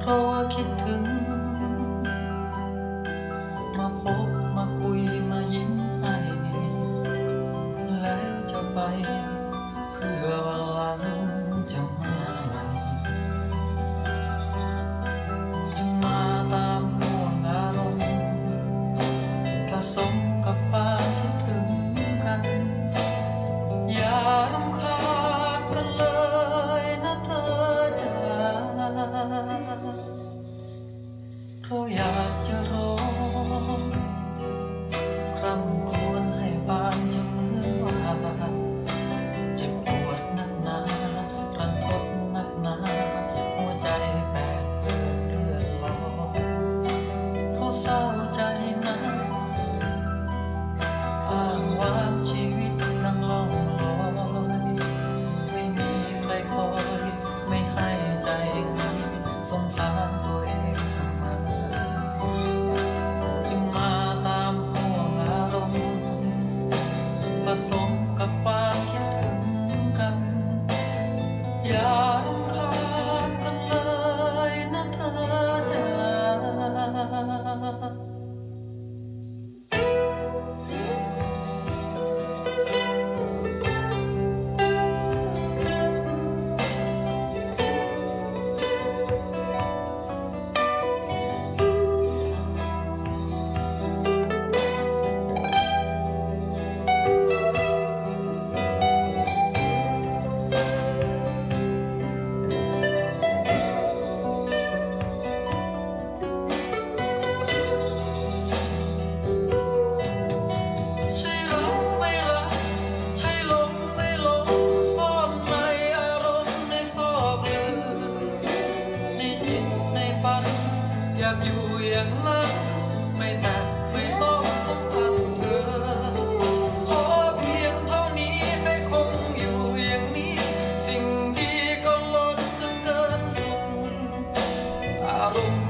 ราะว่าคิดถึงมาพบมาคุยมายิ้มให้แล้วจะไปเพื่อวันหลังจะมาใหม่จึงมาตามห่วงอารมณ์ผสมกับความคิดถึงกันอย่ารำคาญกันเลยนะเธอจ๋าเพราะอยากจะร้องรำควรให้บานจนเหมือนว่าเจ็บปวดนักหนารันทดนักหนาหัวใจแปดเปื้อนเลือดลอยเพราะเศร้าใจนะอ้างว้างชีวิตนั่งล่องลอยไม่มีใครคอยไม่ให้ใจง่ายสงสารตัวเองเสมอจึงมาตามห่วงอารมณ์ผสมกับความคิดถึงกันอย่ารำคาญกันเลยนะเธอจ๋าอยากอยู่อย่างนั้นไม่แต่ไม่ต้องสัมผัสเธอขอเพียงเท่านี้ให้คงอยู่อย่างนี้สิ่งดีก็ล้นจนเกินสุดอารมณ์